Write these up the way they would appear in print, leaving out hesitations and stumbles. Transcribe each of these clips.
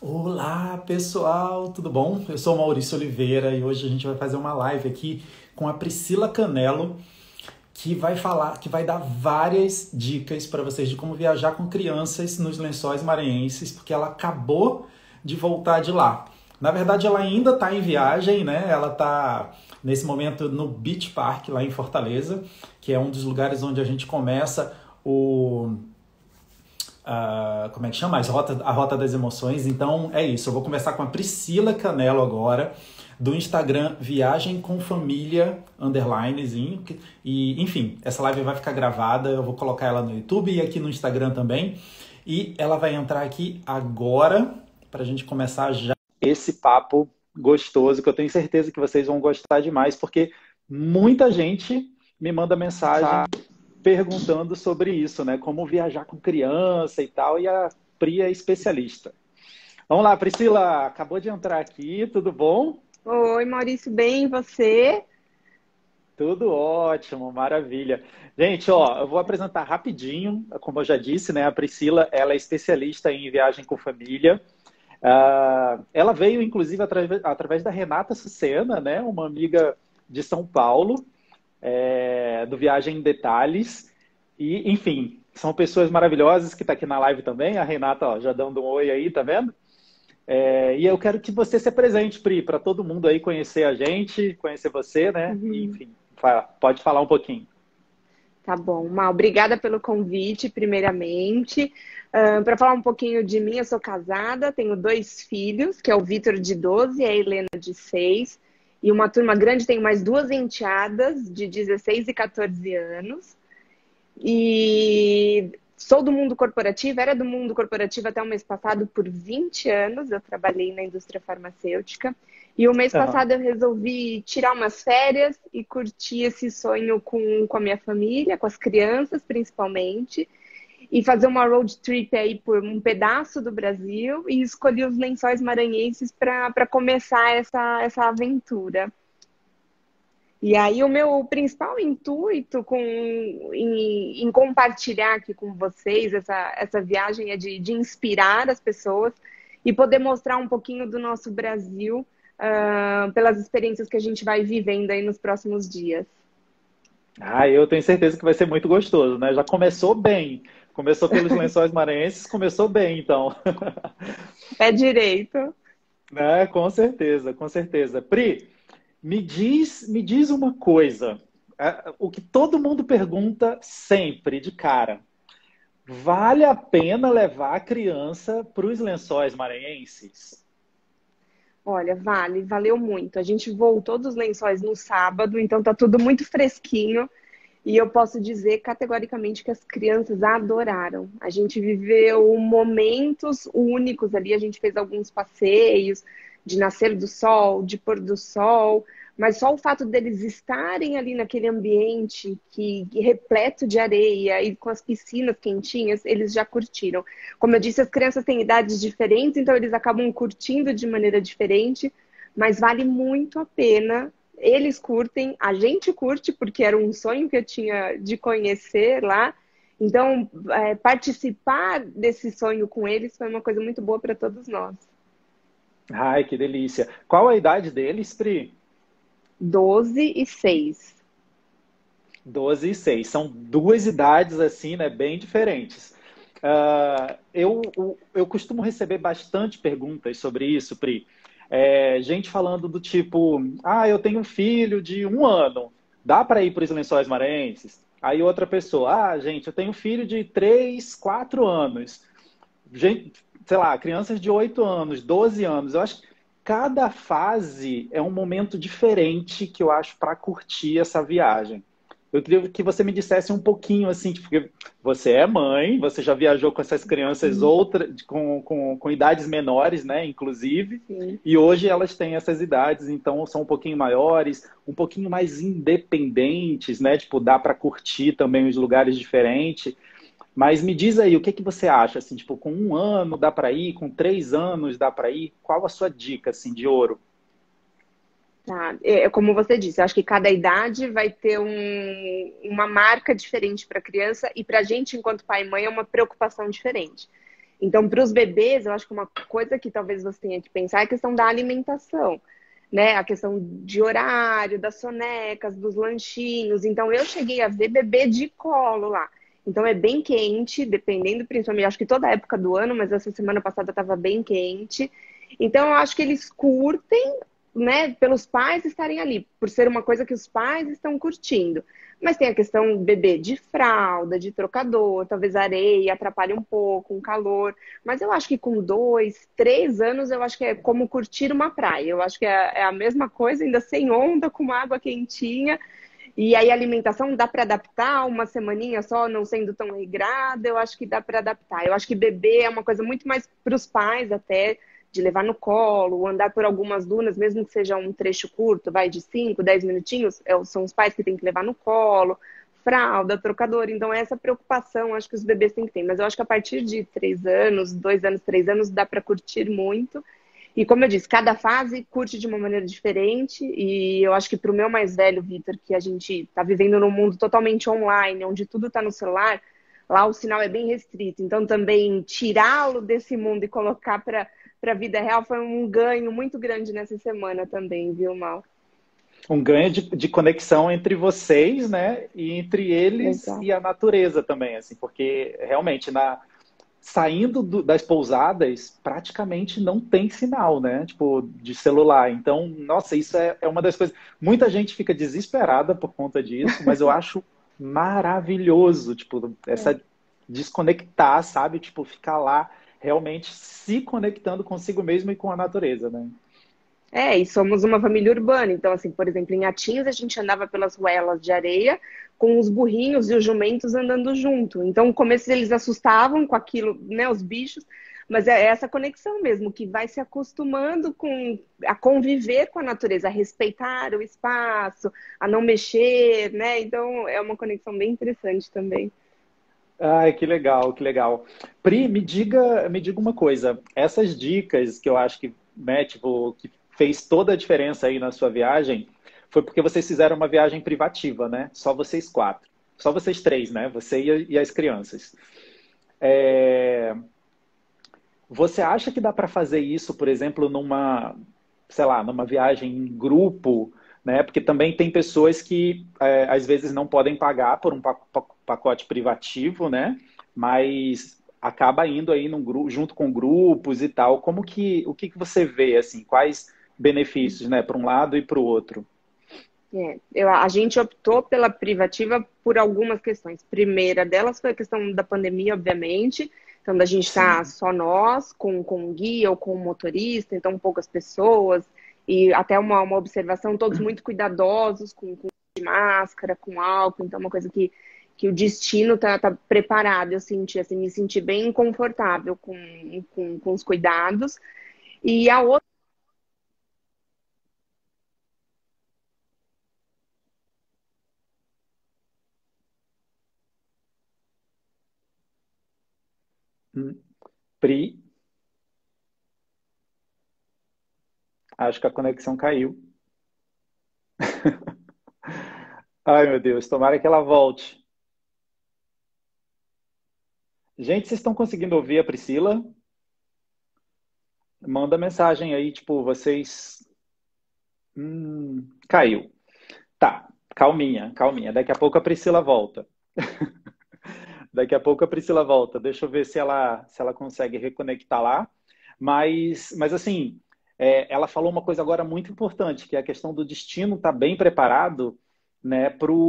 Olá, pessoal, tudo bom? Eu sou o Maurício Oliveira e hoje a gente vai fazer uma live aqui com a Priscila Canelo, que vai falar, que vai dar várias dicas para vocês de como viajar com crianças nos Lençóis Maranhenses, porque ela acabou de voltar de lá. Na verdade, ela ainda está em viagem, né? Ela está nesse momento no Beach Park lá em Fortaleza, que é um dos lugares onde a gente começa como é que chama? A Rota das Emoções. Então é isso. Eu vou começar com a Priscila Canelo agora, do Instagram Viagem com Família _zinho. E, enfim, essa live vai ficar gravada. Eu vou colocar ela no YouTube e aqui no Instagram também. E ela vai entrar aqui agora para a gente começar já esse papo gostoso, que eu tenho certeza que vocês vão gostar demais, porque muita gente me manda mensagem perguntando sobre isso, né? Como viajar com criança e tal, e a Pri é especialista. Vamos lá, Priscila, acabou de entrar aqui, tudo bom? Oi, Maurício, bem, e você? Tudo ótimo, maravilha. Gente, ó, eu vou apresentar rapidinho, como eu já disse, né? A Priscila, ela é especialista em viagem com família. Ela veio, inclusive, através da Renata Sucena, né? Uma amiga de São Paulo, do Viagem em Detalhes. E, enfim, são pessoas maravilhosas que estão aqui na live também. A Renata, ó, já dando um oi aí, tá vendo? E eu quero que você se apresente, Pri, para todo mundo aí conhecer a gente, conhecer você, né? E, Uhum. enfim, pode falar um pouquinho. Tá bom, Mal, obrigada pelo convite, primeiramente. Para falar um pouquinho de mim, eu sou casada, tenho dois filhos, que é o Vitor de 12 e a Helena de 6. E uma turma grande, tenho mais duas enteadas de 16 e 14 anos. E sou do mundo corporativo, era do mundo corporativo até o mês passado por 20 anos. Eu trabalhei na indústria farmacêutica. E o mês Aham. passado eu resolvi tirar umas férias e curtir esse sonho com a minha família, com as crianças principalmente, e fazer uma road trip aí por um pedaço do Brasil e escolhi os Lençóis Maranhenses para começar essa aventura. E aí o meu principal intuito em compartilhar aqui com vocês essa viagem é de inspirar as pessoas e poder mostrar um pouquinho do nosso Brasil, pelas experiências que a gente vai vivendo aí nos próximos dias. Eu tenho certeza que vai ser muito gostoso, né? Já começou bem. Começou pelos Lençóis Maranhenses, começou bem, então. Pé direito. Né? Com certeza, com certeza. Pri, me diz uma coisa. O que todo mundo pergunta sempre, de cara. Vale a pena levar a criança para os Lençóis Maranhenses? Olha, valeu muito. A gente voltou dos Lençóis no sábado, então tá tudo muito fresquinho. E eu posso dizer categoricamente que as crianças adoraram. A gente viveu momentos únicos ali, a gente fez alguns passeios de nascer do sol, de pôr do sol, mas só o fato deles estarem ali naquele ambiente que repleto de areia e com as piscinas quentinhas, eles já curtiram. Como eu disse, as crianças têm idades diferentes, então eles acabam curtindo de maneira diferente, mas vale muito a pena. Eles curtem, a gente curte, porque era um sonho que eu tinha de conhecer lá. Então, participar desse sonho com eles foi uma coisa muito boa para todos nós. Ai, que delícia. Qual a idade deles, Pri? 12 e 6. 12 e 6. São duas idades, assim, né, bem diferentes. Eu costumo receber bastante perguntas sobre isso, Pri. Gente falando do tipo, eu tenho um filho de 1 ano, dá para ir para os Lençóis Maranhenses? Aí outra pessoa, gente, eu tenho um filho de 3, 4 anos. Gente, sei lá, crianças de 8 anos, 12 anos. Eu acho que cada fase é um momento diferente que eu acho para curtir essa viagem. Eu queria que você me dissesse um pouquinho assim, tipo, porque você é mãe, você já viajou com essas crianças com idades menores, né, inclusive, Sim. e hoje elas têm essas idades, então são um pouquinho maiores, um pouquinho mais independentes, né, tipo, dá para curtir também os lugares diferentes. Mas me diz aí, o que que você acha, assim, tipo, com 1 ano dá para ir, com 3 anos dá para ir? Qual a sua dica, assim, de ouro? Tá. Como você disse, eu acho que cada idade vai ter uma marca diferente para a criança e para a gente, enquanto pai e mãe, é uma preocupação diferente. Então, para os bebês, eu acho que uma coisa que talvez você tenha que pensar é a questão da alimentação, né? A questão de horário, das sonecas, dos lanchinhos. Então, eu cheguei a ver bebê de colo lá. Então, é bem quente, dependendo, principalmente, acho que toda a época do ano, mas essa semana passada estava bem quente. Então, eu acho que eles curtem, né, pelos pais estarem ali, por ser uma coisa que os pais estão curtindo. Mas tem a questão bebê de fralda, de trocador, talvez areia atrapalhe um pouco, um calor. Mas eu acho que com 2, 3 anos, eu acho que é como curtir uma praia. Eu acho que é a mesma coisa, ainda sem onda, com uma água quentinha. E aí a alimentação dá para adaptar uma semaninha só, não sendo tão regrada, eu acho que dá para adaptar. Eu acho que bebê é uma coisa muito mais para os pais até, de levar no colo, andar por algumas dunas, mesmo que seja um trecho curto, vai de 5, 10 minutinhos, são os pais que têm que levar no colo, fralda, trocador. Então, essa preocupação acho que os bebês têm que ter. Mas eu acho que a partir de 3 anos, 2 anos, 3 anos, dá para curtir muito. E como eu disse, cada fase curte de uma maneira diferente. E eu acho que para o meu mais velho, Vitor, que a gente está vivendo num mundo totalmente online, onde tudo está no celular, lá o sinal é bem restrito. Então, também tirá-lo desse mundo e colocar para a vida real foi um ganho muito grande nessa semana também, viu, Mal? Um ganho de conexão entre vocês, né? E entre eles Exato. e a natureza também, assim, porque realmente saindo das pousadas, praticamente não tem sinal, né? Tipo, de celular. Então, nossa, isso é uma das coisas. Muita gente fica desesperada por conta disso, mas eu acho maravilhoso, tipo, essa desconectar, sabe? Tipo, ficar lá realmente se conectando consigo mesmo e com a natureza, né? E somos uma família urbana. Então, assim, por exemplo, em Atins a gente andava pelas ruelas de areia com os burrinhos e os jumentos andando junto. Então, no começo eles assustavam com aquilo, né, os bichos, mas é essa conexão mesmo, que vai se acostumando a conviver com a natureza, a respeitar o espaço, a não mexer, né? Então, é uma conexão bem interessante também. Ai, que legal, que legal. Pri, me diga uma coisa. Essas dicas que eu acho que, né, tipo, que fez toda a diferença aí na sua viagem, foi porque vocês fizeram uma viagem privativa, né? Só vocês quatro. Só vocês três, né? Você e as crianças. É, Você acha que dá para fazer isso, por exemplo, sei lá, numa viagem em grupo, né? Porque também tem pessoas que às vezes não podem pagar por um pacote privativo, né? Mas acaba indo aí junto com grupos e tal. O que você vê assim? Quais benefícios, né? Para um lado e para o outro? A gente optou pela privativa por algumas questões. Primeira delas foi a questão da pandemia, obviamente. Então, da gente estar Sim. só nós, com um guia ou com um motorista, então poucas pessoas. E até uma observação, todos muito cuidadosos, com máscara, com álcool. Então, uma coisa que o destino tá preparado. Eu senti, assim, me senti bem confortável com os cuidados. E a outra. Hum. Pri, acho que a conexão caiu. Ai, meu Deus, tomara que ela volte. Gente, vocês estão conseguindo ouvir a Priscila? Manda mensagem aí, tipo, vocês. Caiu. Tá, calminha, calminha. Daqui a pouco a Priscila volta. Daqui a pouco a Priscila volta. Deixa eu ver se ela consegue reconectar lá. Mas assim, ela falou uma coisa agora muito importante, que é a questão do destino estar bem preparado, né,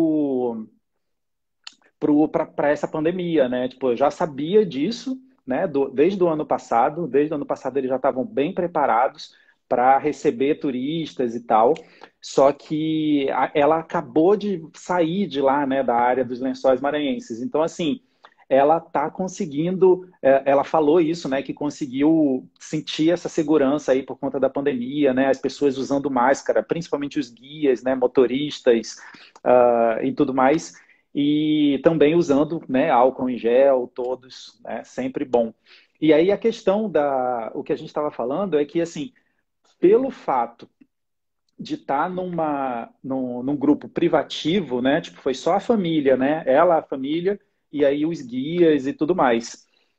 para essa pandemia, né? Tipo, eu já sabia disso, né? Desde o ano passado eles já estavam bem preparados para receber turistas e tal. Só que ela acabou de sair de lá, né? Da área dos Lençóis Maranhenses. Então, assim, ela está conseguindo. Ela falou isso, né? Que conseguiu sentir essa segurança aí por conta da pandemia, né? As pessoas usando máscara, principalmente os guias, né? Motoristas, e tudo mais e também usando, né, álcool em gel, todos, né, sempre bom. E aí a questão o que a gente estava falando é que, assim, pelo fato de estar num grupo privativo, né, tipo, foi só a família, né, ela, a família, e aí os guias e tudo mais.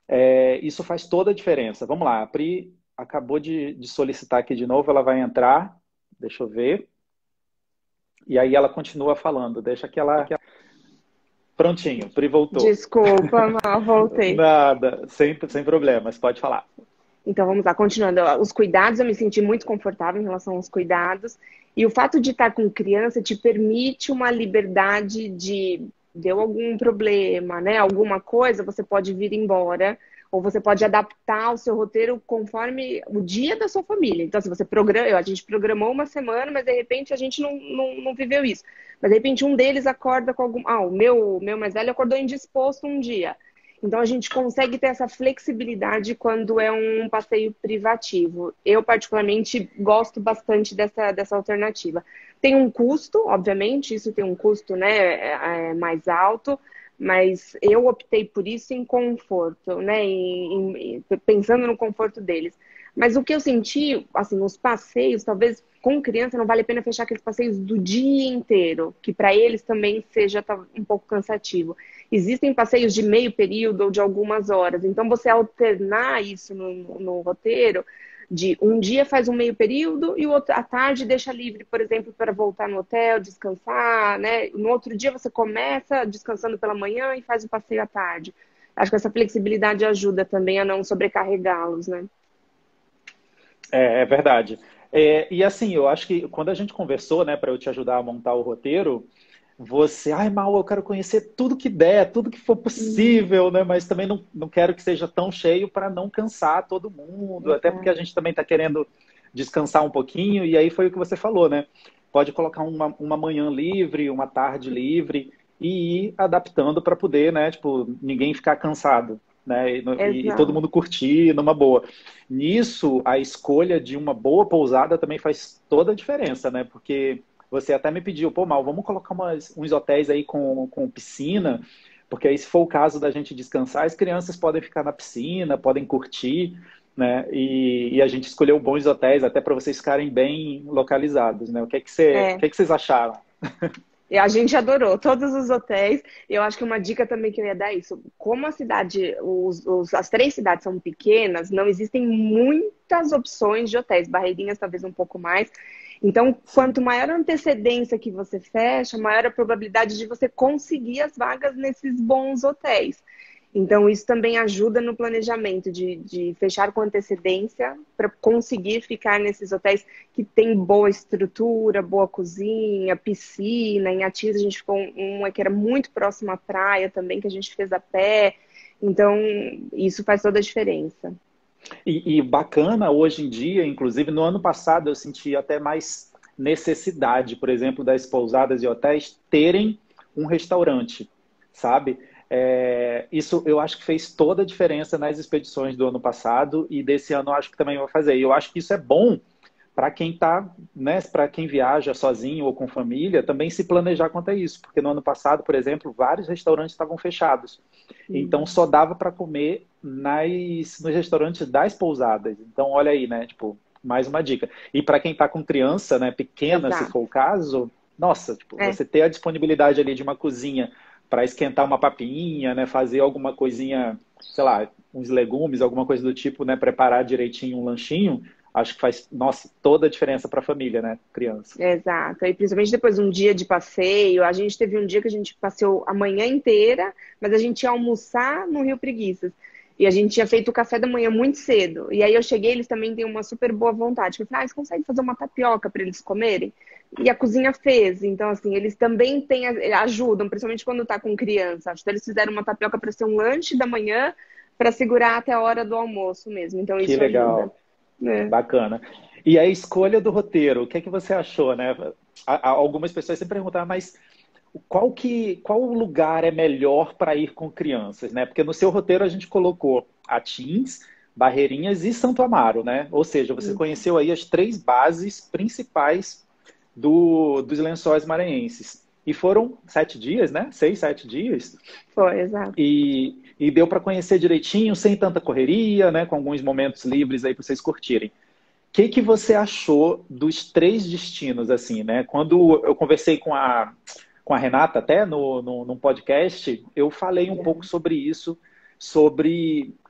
Isso faz toda a diferença. Vamos lá, a Pri acabou de solicitar aqui de novo, ela vai entrar, deixa eu ver, e aí ela continua falando, deixa que ela... Prontinho, Pri voltou. Desculpa, mal, voltei. Nada, sem problemas, pode falar. Então vamos lá, continuando. Os cuidados, eu me senti muito confortável em relação aos cuidados. E o fato de estar com criança te permite uma liberdade de deu algum problema, né? Alguma coisa, você pode vir embora, ou você pode adaptar o seu roteiro conforme o dia da sua família. Então, se você programa, a gente programou uma semana, mas de repente a gente não viveu isso. Mas de repente um deles acorda com algum. Ah, o meu mais velho acordou indisposto um dia. Então, a gente consegue ter essa flexibilidade quando é um passeio privativo. Eu, particularmente, gosto bastante dessa alternativa. Tem um custo, obviamente, isso tem um custo, né, mais alto, mas eu optei por isso em conforto, né, pensando no conforto deles. Mas o que eu senti, assim, os passeios, talvez com criança não vale a pena fechar aqueles passeios do dia inteiro, que para eles também seja um pouco cansativo. Existem passeios de meio período ou de algumas horas. Então, você alternar isso no roteiro, de um dia faz um meio período e o outro à tarde deixa livre, por exemplo, para voltar no hotel, descansar, né? No outro dia você começa descansando pela manhã e faz o passeio à tarde. Acho que essa flexibilidade ajuda também a não sobrecarregá-los, né? É verdade. E assim, eu acho que quando a gente conversou, né, para eu te ajudar a montar o roteiro, você, ai, Mal, eu quero conhecer tudo que der, tudo que for possível, né? Mas também não quero que seja tão cheio para não cansar todo mundo, até porque a Exato. gente também está querendo descansar um pouquinho, e aí foi o que você falou, né? Pode colocar uma manhã livre, uma tarde livre, e ir adaptando para poder, né? Tipo, ninguém ficar cansado, né? E todo Exato. mundo curtir numa boa. Nisso, a escolha de uma boa pousada também faz toda a diferença, né? Porque você até me pediu, pô, Mal, vamos colocar uns hotéis aí com piscina, porque aí, se for o caso da gente descansar, as crianças podem ficar na piscina, podem curtir, né? E a gente escolheu bons hotéis até para vocês ficarem bem localizados, né? O É. que que vocês acharam? E a gente adorou todos os hotéis. Eu acho que uma dica também que eu ia dar é isso. Como a cidade, as três cidades são pequenas, não existem muitas opções de hotéis. Barreirinhas talvez um pouco mais. Então, Sim. quanto maior a antecedência que você fecha, maior a probabilidade de você conseguir as vagas nesses bons hotéis. Então, isso também ajuda no planejamento de fechar com antecedência para conseguir ficar nesses hotéis que tem boa estrutura, boa cozinha, piscina. Em Atis a gente ficou uma que era muito próxima à praia também, que a gente fez a pé. Então, isso faz toda a diferença. E bacana hoje em dia, inclusive no ano passado eu senti até mais necessidade, por exemplo, das pousadas e hotéis terem um restaurante, sabe? Isso eu acho que fez toda a diferença nas expedições do ano passado e desse ano eu acho que também vai fazer. E eu acho que isso é bom para quem tá, né, para quem viaja sozinho ou com família, também se planejar quanto a isso, porque no ano passado, por exemplo, vários restaurantes estavam fechados. Então Hum. só dava para comer nos restaurantes das pousadas. Então olha aí, né, tipo, mais uma dica. E para quem está com criança, né, pequena, se for Exato. o caso, nossa, tipo, É. você ter a disponibilidade ali de uma cozinha para esquentar uma papinha, né, fazer alguma coisinha, sei lá, uns legumes, alguma coisa do tipo, né, preparar direitinho um lanchinho, acho que faz, nossa, toda a diferença para a família, né, criança. Exato. E principalmente depois de um dia de passeio, a gente teve um dia que a gente passeou a manhã inteira, mas a gente ia almoçar no Rio Preguiças. E a gente tinha feito o café da manhã muito cedo. E aí eu cheguei, eles também têm uma super boa vontade. Eu falei, ah, você consegue fazer uma tapioca para eles comerem? E a cozinha fez. Então, assim, eles também têm, ajudam, principalmente quando tá com criança. Acho que eles fizeram uma tapioca para ser um lanche da manhã, para segurar até a hora do almoço mesmo. Então, Que isso ajuda. legal. É. Bacana. E a escolha do roteiro, o que é que você achou, né? Algumas pessoas sempre perguntaram, mas qual lugar é melhor para ir com crianças, né? Porque no seu roteiro a gente colocou Atins, Barreirinhas e Santo Amaro, né? Ou seja, você conheceu aí as três bases principais dos Lençóis Maranhenses. E foram 7 dias, né? 6, 7 dias. Foi, exato. E deu para conhecer direitinho, sem tanta correria, né? Com alguns momentos livres aí para vocês curtirem. Que você achou dos três destinos, assim, né? Quando eu conversei com a Renata até num podcast, eu falei um pouco sobre isso, sobre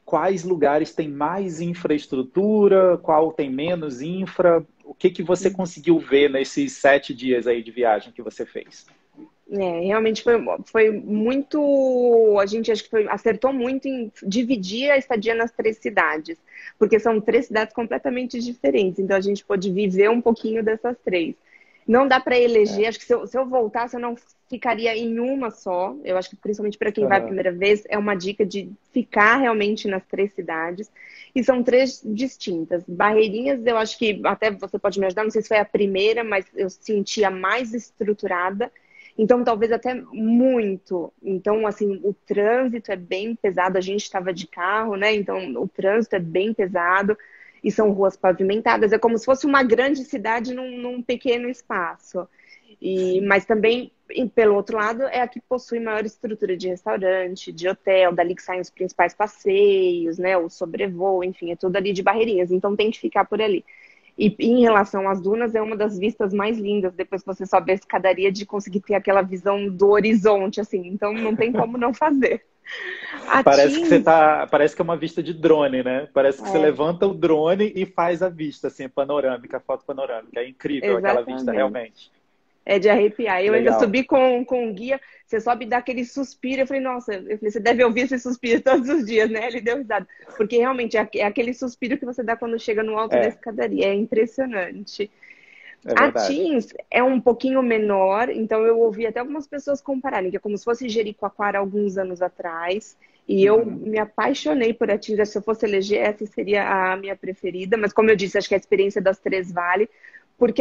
quais lugares têm mais infraestrutura, qual tem menos infra? O que que você conseguiu ver nesses 7 dias aí de viagem que você fez? Realmente foi muito. A gente acho que acertou muito em dividir a estadia nas 3 cidades, porque são 3 cidades completamente diferentes, então a gente pôde viver um pouquinho dessas 3. Não dá para eleger, acho que se eu voltasse, eu não ficaria em uma só. Eu acho que principalmente para quem vai a Aham. primeira vez, é uma dica de ficar realmente nas 3 cidades. E são 3 distintas. Barreirinhas, eu acho que até você pode me ajudar, não sei se foi a primeira, mas eu senti a mais estruturada. Então, talvez até muito. Então, assim, o trânsito é bem pesado. A gente estava de carro, né? Então, o trânsito é bem pesado. E são ruas pavimentadas. É como se fosse uma grande cidade num pequeno espaço. Mas também, pelo outro lado, é a que possui maior estrutura de restaurante, de hotel, dali que saem os principais passeios, né? O sobrevoo, enfim, é tudo ali de Barreirinhas. Então, tem que ficar por ali. E em relação às dunas, é uma das vistas mais lindas, depois que você sobe a escadaria, de conseguir ter aquela visão do horizonte, assim. Então, não tem como não fazer. A Parece que Teams, parece que é uma vista de drone, né? Parece que você é, levanta o drone e faz a vista, assim, panorâmica, foto panorâmica. É incrível aquela vista, exatamente. realmente. É de arrepiar. Eu ainda Legal. subi com o guia, você sobe e dá aquele suspiro. Eu falei, nossa, você deve ouvir esse suspiro todos os dias, né? Ele deu risada. Porque realmente é aquele suspiro que você dá quando chega no alto da É, escadaria. É impressionante. é A verdade. Teams é um pouquinho menor, então eu ouvi até algumas pessoas compararem, que é como se fosse Jericoacoara alguns anos atrás. E eu Uhum. me apaixonei por a Teams. Se eu fosse eleger, essa seria a minha preferida. Mas como eu disse, acho que a experiência das 3 vale, porque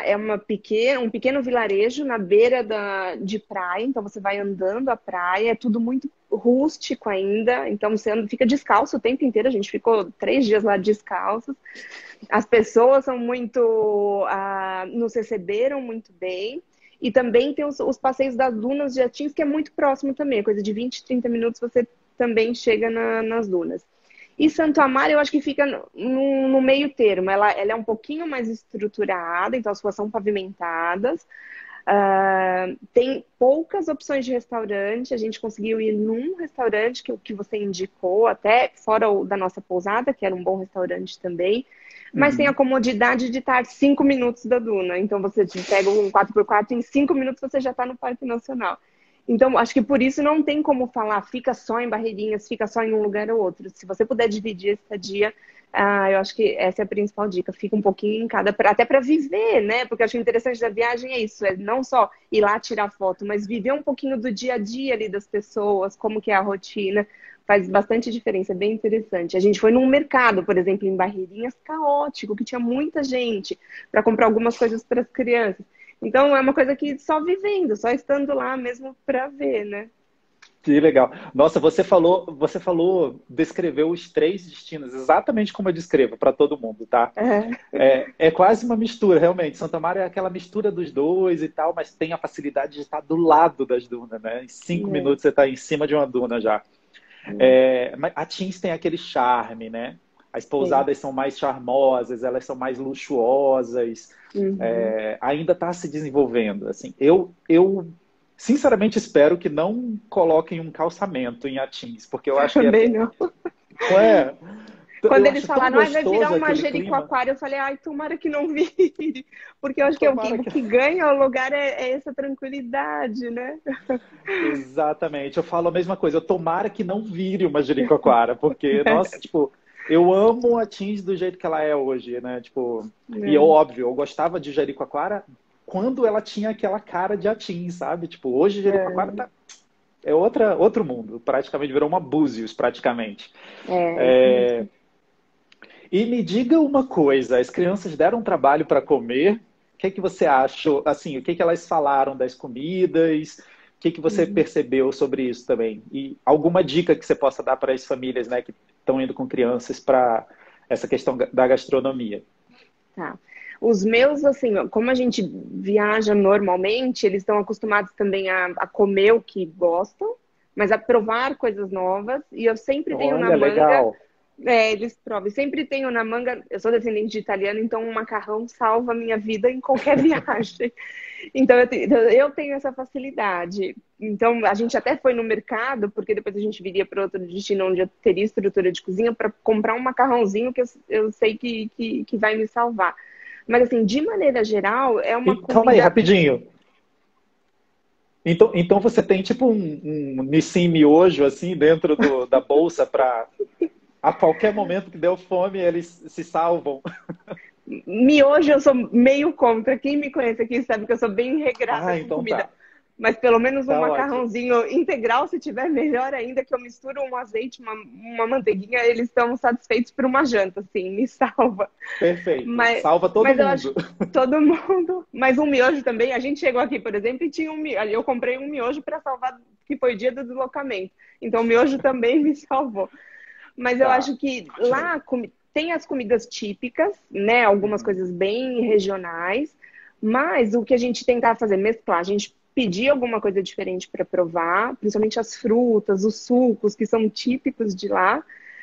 um pequeno vilarejo na beira de praia. Então você vai andando a praia, é tudo muito rústico ainda. Então você fica descalço o tempo inteiro. A gente ficou 3 dias lá descalços. As pessoas são muito, nos receberam muito bem. E também tem os passeios das dunas de Atins, que é muito próximo também, coisa de 20, 30 minutos você também chega nas dunas. E Santo Amaro, eu acho que fica no meio termo. Ela é um pouquinho mais estruturada, então as ruas são pavimentadas. Tem poucas opções de restaurante. A gente conseguiu ir num restaurante que você indicou, até fora da nossa pousada, que era um bom restaurante também. Mas tem a Uhum. comodidade de estar 5 minutos da duna. Então você pega um 4x4, em 5 minutos você já está no Parque Nacional. Então, acho que por isso não tem como falar, fica só em Barreirinhas, fica só em um lugar ou outro. Se você puder dividir esse estadia, eu acho que essa é a principal dica. Fica um pouquinho em cada, até para viver, né? Porque eu acho que o interessante da viagem é isso, é não só ir lá tirar foto, mas viver um pouquinho do dia a dia ali das pessoas, como que é a rotina. Faz bastante diferença, é bem interessante. A gente foi num mercado, por exemplo, em Barreirinhas, caótico, que tinha muita gente para comprar algumas coisas para as crianças. Então é uma coisa que só vivendo, só estando lá mesmo para ver, né? Que legal. Nossa, descreveu os 3 destinos exatamente como eu descrevo para todo mundo, tá? É, É quase uma mistura, realmente. Santa Maria é aquela mistura dos dois e tal, mas tem a facilidade de estar do lado das dunas, né? Em 5 minutos você está em cima de uma duna já. Mas a Teams tem aquele charme, né? As tem. pousadas são mais charmosas, elas são mais luxuosas. Uhum. Ainda está se desenvolvendo. Assim, eu sinceramente espero que não coloquem um calçamento em Atins, porque eu acho que Também não. não é, Quando eu eles acho tão falaram, vai virar gostoso uma aquele clima. Jericoacoara, eu falei, ai, tomara que não vire. Porque eu acho que Tomara o que que ganha o lugar é essa tranquilidade, né? Exatamente, eu falo a mesma coisa. Eu tomara que não vire uma Jericoacoara, porque, nossa, tipo, eu amo a Teams do jeito que ela é hoje, né? Tipo, e É, óbvio, eu gostava de Jericoacoara quando ela tinha aquela cara de Atins, sabe? Tipo, hoje Jericoacoara é, é outro mundo, praticamente virou uma Búzios, praticamente. é isso É, mesmo. e me diga uma coisa, as crianças deram trabalho para comer? O que é que você achou? Assim, o que é que elas falaram das comidas? O que é que você Uhum. percebeu sobre isso também? E alguma dica que você possa dar para as famílias, né, que estão indo com crianças para essa questão da gastronomia? Tá. Os meus, assim, como a gente viaja normalmente, eles estão acostumados também a comer o que gostam, mas a provar coisas novas. E eu sempre tenho na Olha, manga legal. Eles provam. Sempre tenho na manga, eu sou descendente de italiano, então um macarrão salva a minha vida em qualquer viagem. Então eu tenho essa facilidade. Então a gente até foi no mercado, porque depois a gente viria para outro destino onde eu teria estrutura de cozinha para comprar um macarrãozinho que eu sei que vai me salvar. Mas assim, de maneira geral, é uma E calma aí, comida. rapidinho. Então você tem tipo um Nissin miojo assim dentro da bolsa para a qualquer momento que deu fome eles se salvam. Miojo eu sou meio contra. Quem me conhece aqui sabe que eu sou bem regrada Ah, com então comida. tá. Mas pelo menos um Tá ótimo. macarrãozinho integral, se tiver melhor ainda, que eu misturo um azeite, uma manteiguinha, eles estão satisfeitos por uma janta, assim, me salva. Perfeito. Mas, Salva todo mas eu acho mundo. que todo mundo. Mas um miojo também. A gente chegou aqui, por exemplo, e tinha um miojo. Eu comprei um miojo para salvar, que foi o dia do deslocamento. Então o miojo também me salvou. Mas eu Tá. acho que Show. lá tem as comidas típicas, né? Algumas Uhum. coisas bem regionais. Mas o que a gente tentava fazer, mesclar. A gente pedia alguma coisa diferente para provar, principalmente as frutas, os sucos, que são típicos de lá.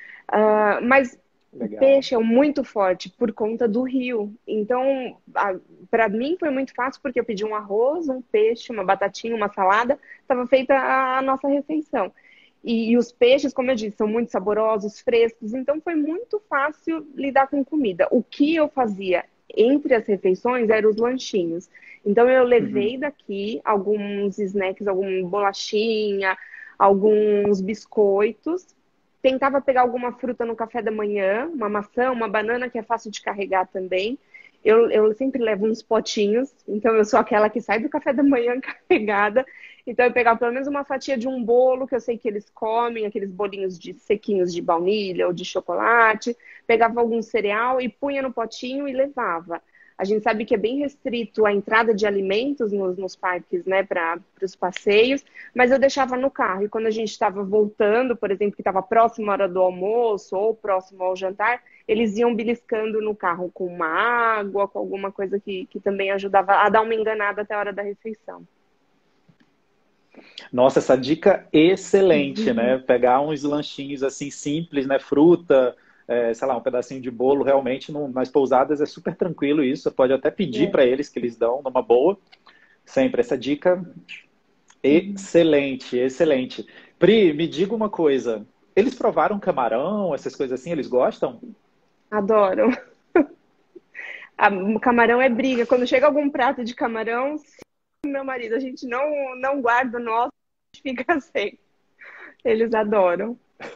Mas o Legal. peixe é muito forte por conta do rio. Então, para mim foi muito fácil porque eu pedi um arroz, um peixe, uma batatinha, uma salada, estava feita a nossa refeição. E os peixes, como eu disse, são muito saborosos, frescos, então foi muito fácil lidar com comida. O que eu fazia entre as refeições eram os lanchinhos. Então eu Uhum. levei daqui alguns snacks, alguma bolachinha, alguns biscoitos, tentava pegar alguma fruta no café da manhã, uma maçã, uma banana, que é fácil de carregar também. Eu sempre levo uns potinhos, então eu sou aquela que sai do café da manhã carregada. Então eu pegava pelo menos uma fatia de um bolo, que eu sei que eles comem, aqueles bolinhos de sequinhos de baunilha ou de chocolate. Pegava algum cereal e punha no potinho e levava. A gente sabe que é bem restrito a entrada de alimentos nos parques, né, para os passeios, mas eu deixava no carro. E quando a gente estava voltando, por exemplo, que estava próximo à hora do almoço ou próximo ao jantar, eles iam beliscando no carro com uma água, com alguma coisa que também ajudava a dar uma enganada até a hora da refeição. Nossa, essa dica excelente, Uhum. né? Pegar uns lanchinhos assim simples, né? Fruta, sei lá, um pedacinho de bolo, realmente nas pousadas é super tranquilo isso. Você pode até pedir É. para eles que eles dão numa boa. Sempre essa dica Uhum. excelente, excelente. Pri, me diga uma coisa. Eles provaram camarão, essas coisas assim, eles gostam? Adoro. O camarão é briga. Quando chega algum prato de camarão, meu marido, a gente não guarda o nosso, a gente fica sem. Eles adoram.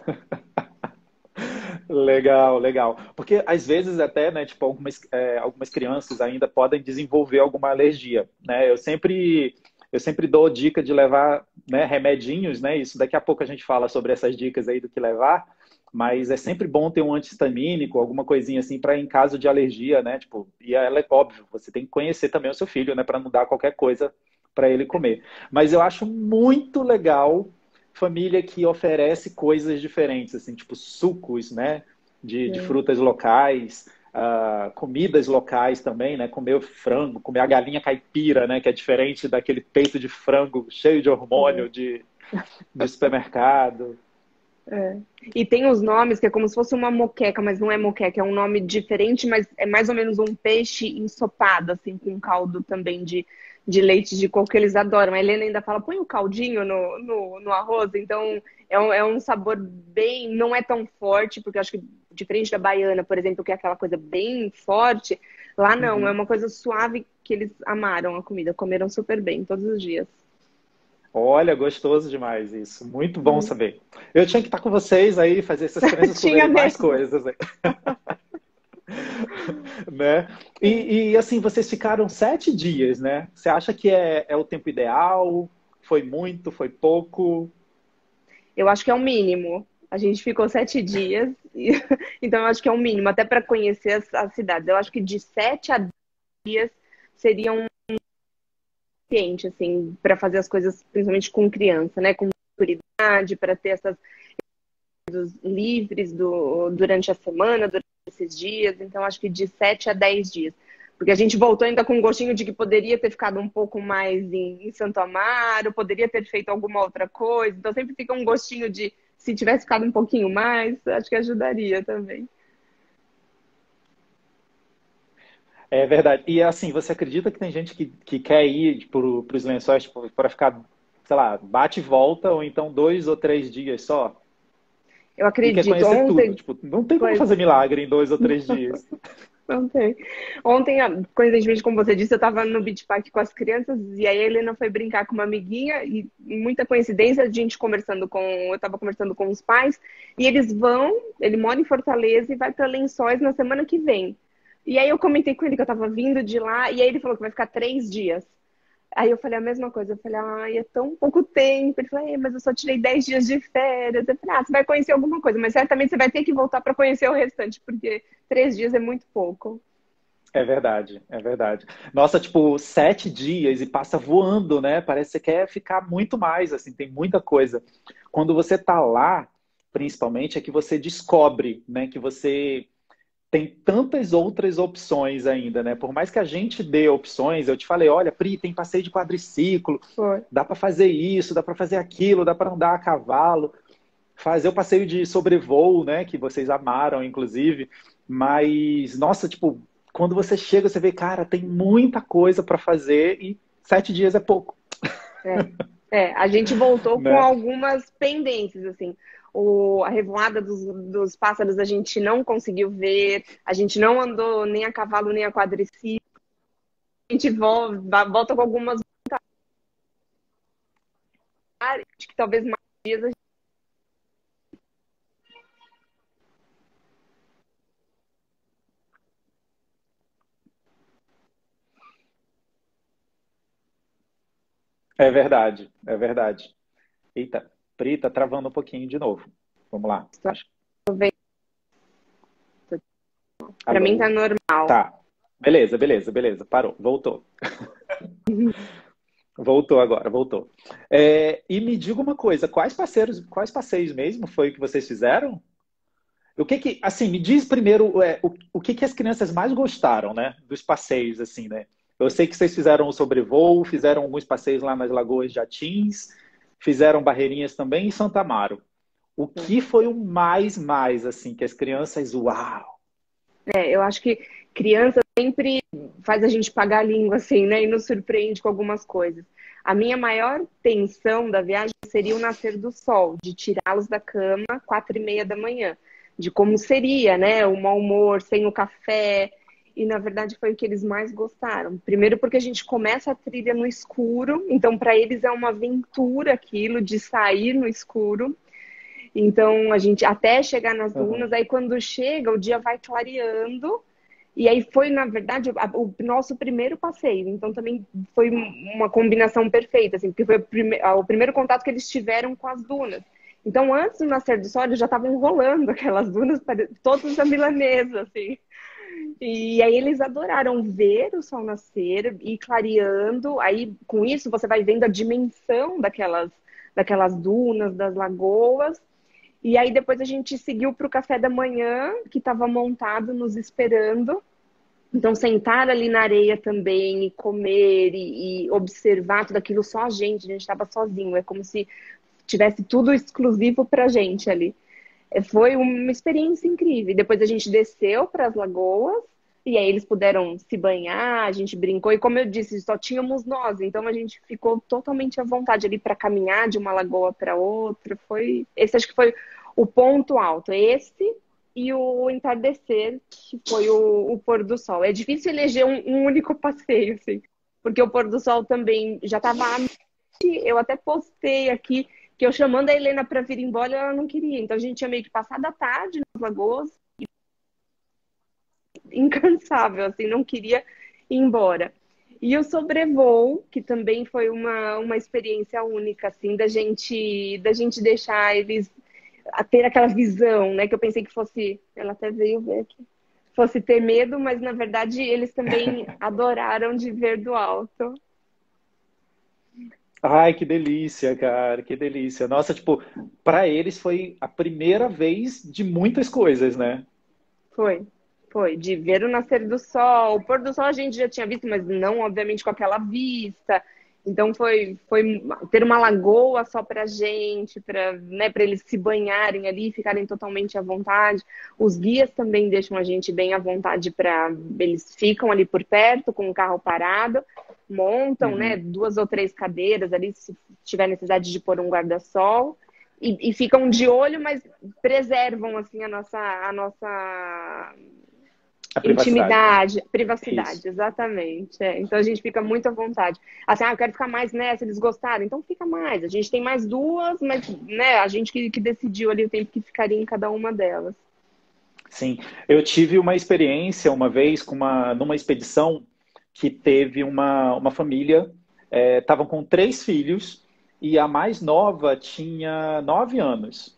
Legal, legal. Porque às vezes até, né, tipo, algumas crianças ainda podem desenvolver alguma alergia, né? Eu sempre dou dica de levar, né, remedinhos, né? Isso daqui a pouco a gente fala sobre essas dicas aí do que levar, mas é sempre bom ter um anti-histamínico, alguma coisinha assim para em caso de alergia, né? Tipo, e ela é óbvio, você tem que conhecer também o seu filho, né, para não dar qualquer coisa para ele comer. Mas eu acho muito legal família que oferece coisas diferentes, assim, tipo sucos, né, de É. frutas locais, comidas locais também, né, comer frango, comer a galinha caipira, né, que é diferente daquele peito de frango cheio de hormônio de supermercado. É. E tem os nomes que é como se fosse uma moqueca, mas não é moqueca, é um nome diferente, mas é mais ou menos um peixe ensopado, assim, com caldo também de leite de coco que eles adoram. A Helena ainda fala, põe o caldinho no arroz, então é um sabor bem, não é tão forte, porque eu acho que diferente da baiana, por exemplo, que é aquela coisa bem forte, lá não, é Uhum. uma coisa suave que eles amaram a comida, comeram super bem todos os dias. Olha, gostoso demais isso. Muito bom Hum. saber. Eu tinha que estar com vocês aí, fazer essas crianças Tinha comerem mais mesmo. coisas, né? Assim, vocês ficaram 7 dias, né? Você acha que é o tempo ideal? Foi muito? Foi pouco? Eu acho que é o mínimo. A gente ficou 7 dias, então eu acho que é o mínimo, até para conhecer as cidades. Eu acho que de 7 a 10 seria um ambiente, assim, para fazer as coisas, principalmente com criança, né? Com maturidade, para ter essas livres durante a semana, durante esses dias. Então, acho que de 7 a 10 dias. Porque a gente voltou ainda com um gostinho de que poderia ter ficado um pouco mais em Santo Amaro, poderia ter feito alguma outra coisa. Então, sempre fica um gostinho de se tivesse ficado um pouquinho mais, acho que ajudaria também. É verdade. E assim, você acredita que tem gente que quer ir para os lençóis tipo, para ficar, sei lá, bate e volta, ou então 2 ou 3 dias só? Eu E quer acredito. conhecer tudo. Ontem, Tipo, não tem como pois, fazer milagre em 2 ou 3 dias. não tem. Ontem, coincidentemente, como você disse, eu estava no Beach Park com as crianças e aí a Helena foi brincar com uma amiguinha e muita coincidência, a gente conversando eu estava conversando com os pais e ele mora em Fortaleza e vai para Lençóis na semana que vem. E aí eu comentei com ele que eu estava vindo de lá e aí ele falou que vai ficar 3 dias. Aí eu falei a mesma coisa, eu falei, ai, é tão pouco tempo. Ele falou, mas eu só tirei 10 dias de férias. Eu falei, você vai conhecer alguma coisa, mas certamente você vai ter que voltar para conhecer o restante, porque 3 dias é muito pouco. É verdade, é verdade. Nossa, tipo, 7 dias e passa voando, né? Parece que você quer ficar muito mais, assim, tem muita coisa. Quando você tá lá, principalmente, é que você descobre, né, que você tem tantas outras opções ainda, né? Por mais que a gente dê opções, eu te falei, olha, Pri, tem passeio de quadriciclo, Foi. dá para fazer isso, dá para fazer aquilo, dá para andar a cavalo, fazer o passeio de sobrevoo, né? Que vocês amaram, inclusive. Mas, nossa, tipo, quando você chega, você vê, cara, tem muita coisa para fazer e 7 dias é pouco, É. A gente voltou com né? algumas pendências, assim. A revoada dos pássaros a gente não conseguiu ver, a gente não andou nem a cavalo nem a quadriciclo. A gente volta com algumas áreas que talvez mais dias a gente... É verdade, é verdade. Eita, Pri, tá travando um pouquinho de novo. Vamos lá. Acho... Para mim tá Alô? normal. Tá. Beleza, beleza, beleza. Parou, voltou. Voltou agora, voltou. E me diga uma coisa, quais passeios mesmo foi que vocês fizeram? Assim, me diz primeiro, o que as crianças mais gostaram, né, dos passeios, assim, né? Eu sei que vocês fizeram o sobrevoo, fizeram alguns passeios lá nas Lagoas de Atins, fizeram barreirinhas também em Santa Amaro. O que foi o mais, assim, que as crianças, uau! Eu acho que criança sempre faz a gente pagar a língua, assim, né? E nos surpreende com algumas coisas. A minha maior tensão da viagem seria o nascer do sol, de tirá-los da cama 4h30 da manhã, de como seria, né? O mau humor, sem o café. E na verdade foi o que eles mais gostaram. Primeiro porque a gente começa a trilha no escuro, então para eles é uma aventura aquilo de sair no escuro. Então a gente até chegar nas dunas, Uhum. aí quando chega o dia vai clareando. E aí foi, na verdade, o nosso primeiro passeio. Então também foi uma combinação perfeita, assim, porque foi o primeiro contato que eles tiveram com as dunas. Então, antes do nascer do sol, eles já estavam rolando aquelas dunas, todas a milanesa, assim. E aí eles adoraram ver o sol nascer e clareando. Aí, com isso, você vai vendo a dimensão daquelas dunas, das lagoas. E aí depois a gente seguiu para o café da manhã, que estava montado nos esperando. Então, sentar ali na areia também e comer e observar tudo aquilo só a gente estava sozinho. É como se tivesse tudo exclusivo para a gente ali. Foi uma experiência incrível. Depois a gente desceu para as lagoas e aí eles puderam se banhar, a gente brincou. E como eu disse, só tínhamos nós, então a gente ficou totalmente à vontade ali para caminhar de uma lagoa para outra. Esse acho que foi o ponto alto. Esse e o entardecer, que foi o pôr do sol. É difícil eleger um único passeio, assim, porque o pôr do sol também já estava. Eu até postei aqui que eu chamando a Helena para vir embora, ela não queria. Então a gente tinha meio que passado a tarde nas lagoas, incansável, assim, não queria ir embora. E o sobrevoo, que também foi uma experiência única, assim, da gente deixar eles a ter aquela visão, né? Que eu pensei que fosse. Ela até veio ver aqui. Fosse ter medo, mas na verdade eles também adoraram de ver do alto. Ai, que delícia, cara, que delícia. Nossa, tipo, para eles foi a primeira vez de muitas coisas, né? Foi, foi. De ver o nascer do sol. O pôr do sol a gente já tinha visto, mas não, obviamente, com aquela vista. Então foi ter uma lagoa só pra gente, para, né, para eles se banharem ali, ficarem totalmente à vontade. Os guias também deixam a gente bem à vontade para eles ficam ali por perto com o carro parado, montam, né, Uhum. 2 ou 3 cadeiras ali se tiver necessidade de pôr um guarda-sol. E ficam de olho, mas preservam assim a nossa A privacidade, né? intimidade, Isso. privacidade, exatamente. Então a gente fica muito à vontade. Assim, eu quero ficar mais nessa, eles gostaram, então fica mais. A gente tem mais 2, mas né, a gente que decidiu ali o tempo que ficaria em cada uma delas. Sim, eu tive uma experiência uma vez numa expedição que teve uma família, estavam com 3 filhos e a mais nova tinha 9 anos.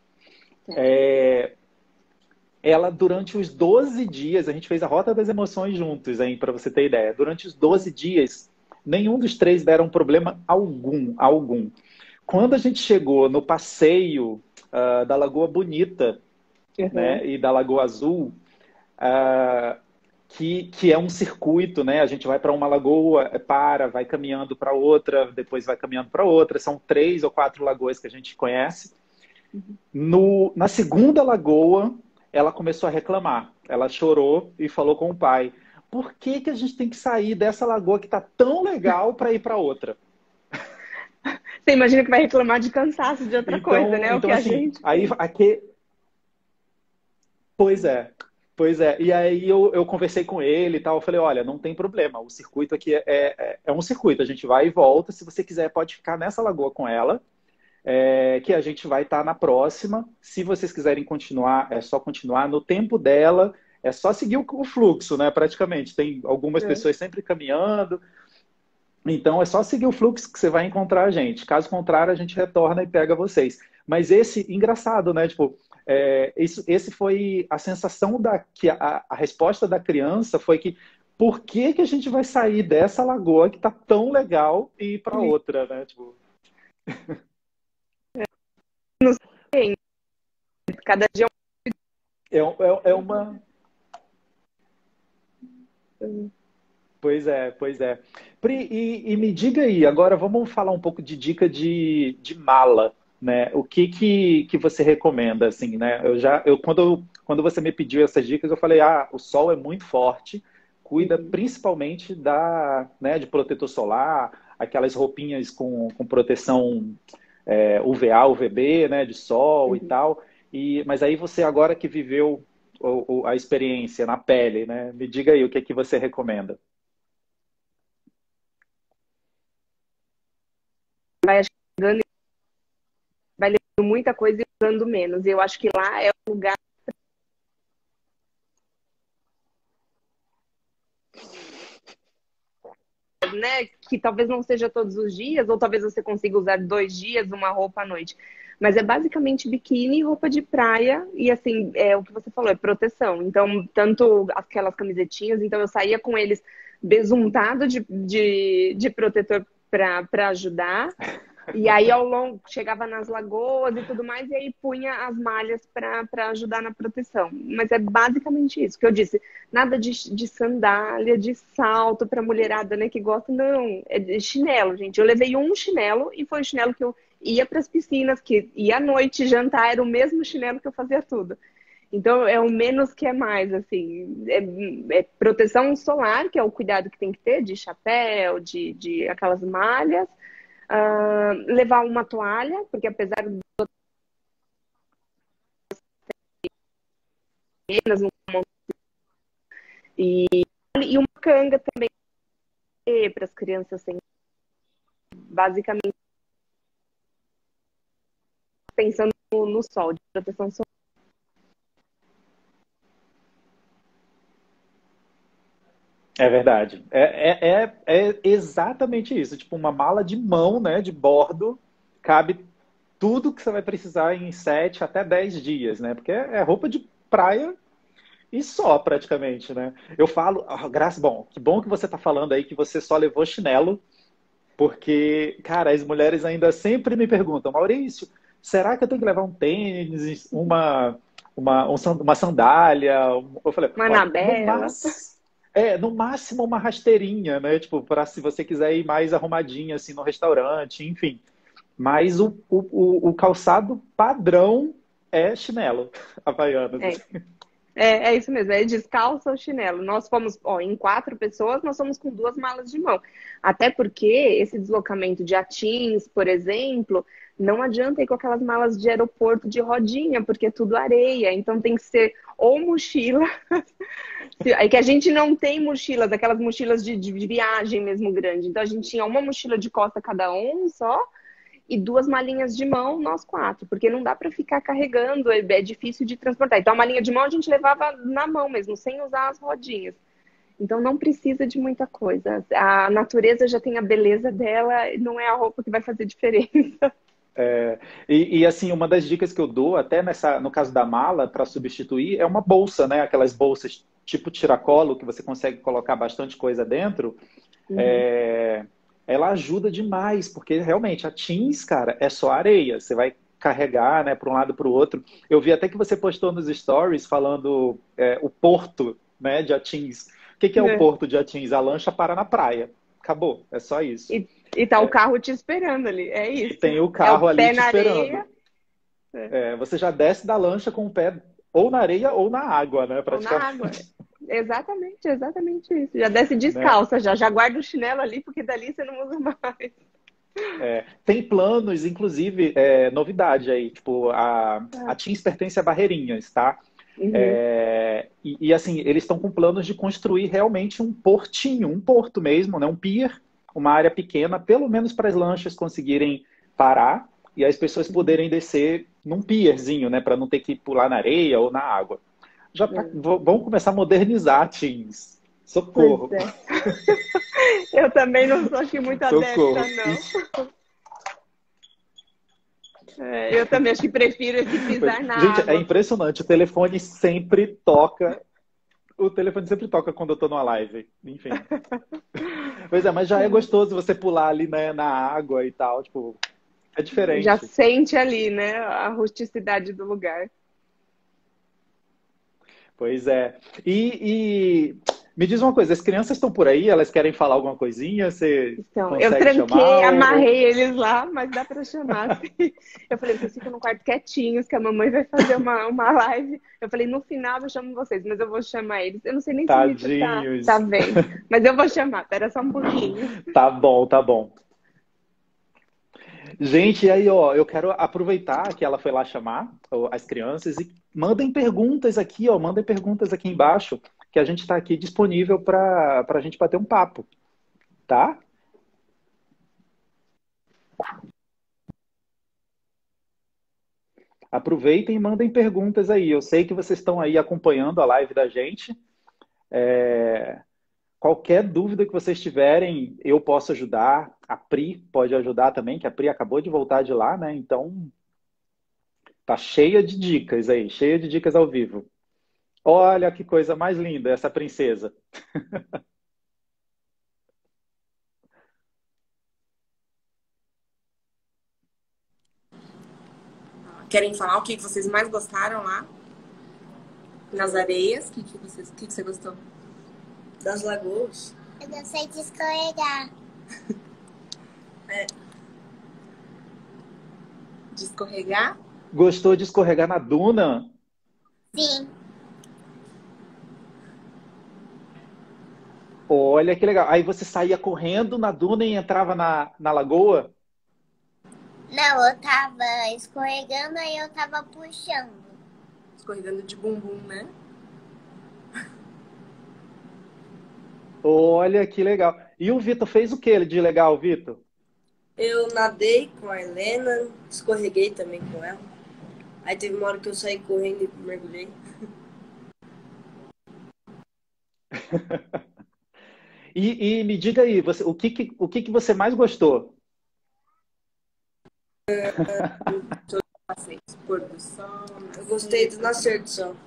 Ela, durante os 12 dias, a gente fez a Rota das Emoções juntos, hein, para você ter ideia. Durante os 12 dias, nenhum dos 3 deram problema algum, algum. Quando a gente chegou no passeio da Lagoa Bonita, Uhum. né, e da Lagoa Azul, ah, que é um circuito, né? A gente vai para uma lagoa, vai caminhando para outra, depois vai caminhando para outra. São 3 ou 4 lagoas que a gente conhece. Na segunda lagoa, ela começou a reclamar. Ela chorou e falou com o pai: por que que a gente tem que sair dessa lagoa que está tão legal para ir para outra? Você imagina que vai reclamar de cansaço de outra coisa, Então, né? O então que a assim, gente aí fez. aqui, pois é. Pois é, e aí eu conversei com ele e tal, eu falei, olha, não tem problema, o circuito aqui é um circuito, a gente vai e volta, se você quiser pode ficar nessa lagoa com ela, que a gente vai estar na próxima, se vocês quiserem continuar, é só continuar no tempo dela, é só seguir o fluxo, né, praticamente, tem algumas É. pessoas sempre caminhando, então é só seguir o fluxo que você vai encontrar a gente. Caso contrário, a gente retorna e pega vocês. Mas engraçado, né? Tipo, esse foi a sensação que a resposta da criança foi que por que que a gente vai sair dessa lagoa que tá tão legal e ir para outra, né? Tipo, Não sei, cada dia é uma. é Pois é, pois é. Pri, e me diga aí, agora vamos falar um pouco de dica de mala, né? O que você recomenda, assim, né? Quando você me pediu essas dicas, eu falei, o sol é muito forte, cuida uhum, principalmente né, de protetor solar, aquelas roupinhas com proteção UVA, UVB, né, de sol e uhum. tal. Mas aí você agora que viveu a experiência na pele, né? Me diga aí o que você recomenda. Vai chegando e vai levando muita coisa e usando menos. Eu acho que lá é o lugar, né, que talvez não seja todos os dias, ou talvez você consiga usar 2 dias uma roupa à noite. Mas é basicamente biquíni e roupa de praia, e assim, é o que você falou, é proteção. Então, tanto aquelas camisetinhas, então eu saía com eles besuntado de protetor para ajudar. E aí, ao longo, chegava nas lagoas e tudo mais, e aí punha as malhas para ajudar na proteção. Mas é basicamente isso que eu disse. Nada de sandália, de salto para mulherada, né, que gosta, não. É de chinelo, gente. Eu levei um chinelo e foi o chinelo que eu ia para as piscinas, que ia à noite jantar, era o mesmo chinelo que eu fazia tudo. Então, é o menos que é mais, assim. É proteção solar, que é o cuidado que tem que ter, de chapéu, de aquelas malhas. Levar uma toalha, porque apesar de apenas e uma canga também para as crianças, assim, basicamente pensando no sol, de proteção solar. É verdade. É exatamente isso. Tipo, uma mala de mão, né, de bordo, cabe tudo que você vai precisar em 7 até 10 dias, né? Porque é roupa de praia e só, praticamente, né? Eu falo, Graça, que bom que você tá falando aí que você só levou chinelo, porque, cara, as mulheres ainda sempre me perguntam, Maurício, será que eu tenho que levar um tênis, uma sandália? Eu falei, Uma olha, no Anabela. máximo. no máximo uma rasteirinha, né? Tipo, para se você quiser ir mais arrumadinha, assim, no restaurante, enfim. Mas o calçado padrão é chinelo, Havaianas. É, é isso mesmo, é descalço ou chinelo. Nós fomos, ó, em 4 pessoas, nós fomos com 2 malas de mão. Até porque esse deslocamento de Atins, por exemplo, não adianta ir com aquelas malas de aeroporto de rodinha, porque é tudo areia. Então tem que ser ou mochila. É que a gente não tem mochilas, aquelas mochilas de viagem mesmo grande. Então a gente tinha uma mochila de costa cada um só e 2 malinhas de mão, nós 4, porque não dá para ficar carregando, é difícil de transportar. Então a malinha de mão a gente levava na mão mesmo, sem usar as rodinhas. Então não precisa de muita coisa. A natureza já tem a beleza dela, não é a roupa que vai fazer diferença. Assim, uma das dicas que eu dou, até no caso da mala, para substituir, é uma bolsa, né? Aquelas bolsas tipo tiracolo, que você consegue colocar bastante coisa dentro. Uhum. É, ela ajuda demais, porque realmente a Teams, cara, é só areia. Você vai carregar, né, para um lado para o outro. Eu vi até que você postou nos stories falando o porto, né, de Atins. O que que é o É. porto de Atins? A lancha para na praia. Acabou, é só isso. E tá o carro te esperando ali, é E isso. tem o É o carro ali pé te na esperando. areia, é, Você já desce da lancha com o pé ou na areia ou na água, né, ou na água. praticamente. Exatamente, exatamente isso. Já desce Né? descalça, já guarda o chinelo ali, porque dali você não usa mais. Tem planos, inclusive, novidade aí, tipo, a Ah, Teams pertence a Barreirinhas, tá? uhum. Assim, eles estão com planos de construir realmente um portinho, um porto mesmo, né? Um pier, uma área pequena, pelo menos para as lanchas conseguirem parar e as pessoas Uhum. poderem descer num pierzinho, né? Para não ter que pular na areia ou na água. Vamos começar a modernizar, Teams. Pois Socorro, é. Eu também não sou aqui muito adepta, socorro. não. É, eu também acho que prefiro esse pisar na Gente, é água. impressionante. O telefone sempre toca quando eu tô numa live. Enfim. Pois é, mas já é gostoso você pular ali, né, na água e tal. Tipo, é Já diferente. sente ali, né, a rusticidade do lugar. Pois é. E me diz uma coisa, as crianças estão por aí? Elas querem falar alguma coisinha? Você Então, eu consegue tranquei, chamar? amarrei eles lá, mas dá para chamar. Assim. Eu falei, vocês ficam no quarto quietinhos, que a mamãe vai fazer uma live. Eu falei, no final eu chamo vocês, mas eu vou chamar eles. Eu não sei nem se o Vitor tá Tadinhos. vendo, mas eu vou chamar, pera só um pouquinho. Tá bom, tá bom. Gente, e aí, ó, eu quero aproveitar que ela foi lá chamar as crianças e mandem perguntas aqui, ó, mandem perguntas aqui embaixo, que a gente está aqui disponível para a gente bater um papo, tá? Aproveitem e mandem perguntas aí. Eu sei que vocês estão aí acompanhando a live da gente. É, Qualquer dúvida que vocês tiverem, eu posso ajudar. A Pri pode ajudar também, que a Pri acabou de voltar de lá, né? Então, tá cheia de dicas aí, cheia de dicas ao vivo. Olha que coisa mais linda essa princesa. Querem falar o que vocês mais gostaram lá? Nas areias? O que você gostou? Das lagoas? Eu gostei de escorregar. De escorregar? Gostou de escorregar na duna? Sim. Olha que legal. Aí você saía correndo na duna e entrava na lagoa? Não, eu tava escorregando e eu tava puxando. Escorregando de bumbum, né? Olha que legal. E o Vitor fez o que de legal, Vitor? Eu nadei com a Helena, escorreguei também com ela. Aí teve uma hora que eu saí correndo e mergulhei. E me diga aí, o que que você mais gostou? Passeios, pôr do sol, Eu gostei do nascer do sol.